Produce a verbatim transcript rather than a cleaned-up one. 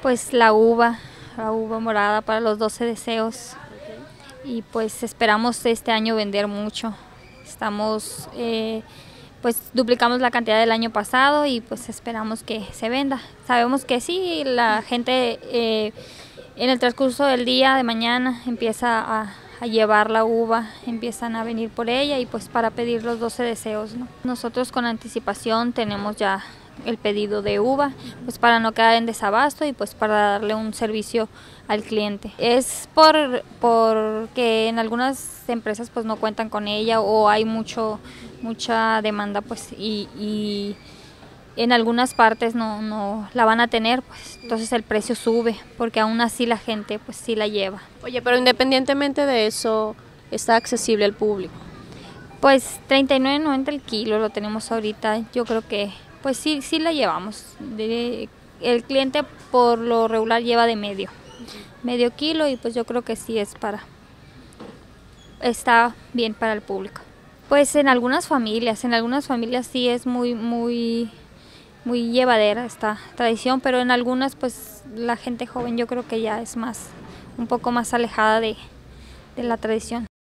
Pues la uva, la uva morada para los doce deseos. Y pues esperamos este año vender mucho. Estamos, eh, pues duplicamos la cantidad del año pasado y pues esperamos que se venda. Sabemos que sí, la gente eh, en el transcurso del día de mañana empieza a, a llevar la uva, empiezan a venir por ella y pues para pedir los doce deseos, ¿no? Nosotros con anticipación tenemos ya el pedido de uva, pues para no quedar en desabasto y pues para darle un servicio al cliente. Es por porque en algunas empresas pues no cuentan con ella o hay mucho mucha demanda pues y, y en algunas partes no, no la van a tener, pues entonces el precio sube porque aún así la gente pues sí la lleva. Oye, pero independientemente de eso, ¿está accesible al público? Pues treinta y nueve noventa el kilo lo tenemos ahorita, yo creo que pues sí, sí la llevamos. De, el cliente por lo regular lleva de medio, medio kilo y pues yo creo que sí es para, está bien para el público. Pues en algunas familias, en algunas familias sí es muy, muy, muy llevadera esta tradición, pero en algunas pues la gente joven yo creo que ya es más, un poco más alejada de, de la tradición.